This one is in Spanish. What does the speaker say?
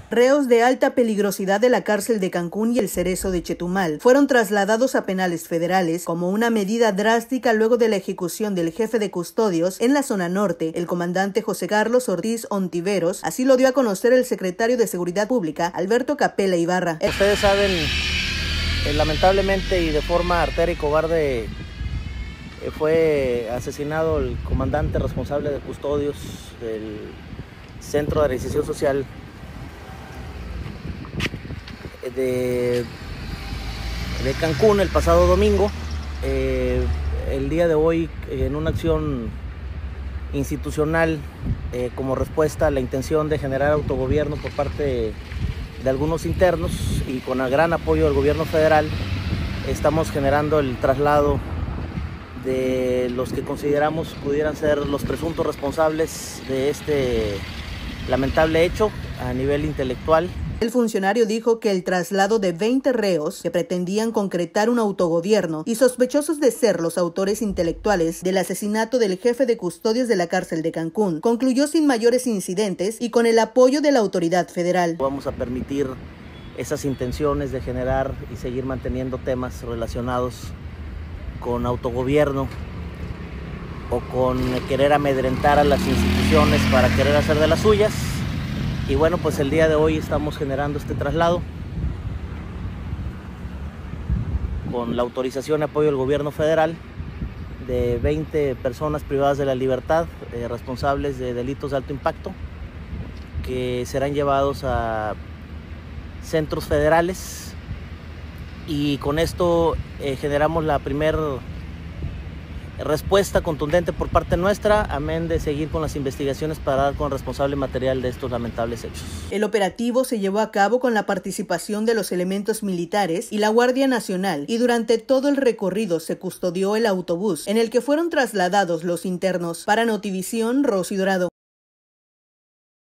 Reos de alta peligrosidad de la cárcel de Cancún y el Cerezo de Chetumal fueron trasladados a penales federales como una medida drástica luego de la ejecución del jefe de custodios en la zona norte, el comandante José Carlos Ortiz Ontiveros. Así lo dio a conocer el secretario de Seguridad Pública, Alberto Capella Ibarra. Ustedes saben, lamentablemente y de forma artera y cobarde, fue asesinado el comandante responsable de custodios del Centro de Reinserción Social de Cancún el pasado domingo. El día de hoy, en una acción institucional como respuesta a la intención de generar autogobierno por parte de algunos internos y con el gran apoyo del gobierno federal, estamos generando el traslado de los que consideramos pudieran ser los presuntos responsables de este lamentable hecho a nivel intelectual. El funcionario dijo que el traslado de 20 reos que pretendían concretar un autogobierno y sospechosos de ser los autores intelectuales del asesinato del jefe de custodios de la cárcel de Cancún concluyó sin mayores incidentes y con el apoyo de la autoridad federal. Vamos a permitir esas intenciones de generar y seguir manteniendo temas relacionados con autogobierno o con querer amedrentar a las instituciones para querer hacer de las suyas. Y bueno, pues el día de hoy estamos generando este traslado con la autorización y apoyo del gobierno federal de 20 personas privadas de la libertad, responsables de delitos de alto impacto, que serán llevados a centros federales, y con esto generamos la primera respuesta contundente por parte nuestra, amén de seguir con las investigaciones para dar con el responsable material de estos lamentables hechos. El operativo se llevó a cabo con la participación de los elementos militares y la Guardia Nacional, y durante todo el recorrido se custodió el autobús en el que fueron trasladados los internos. Para Notivisión, Rosy Dorado.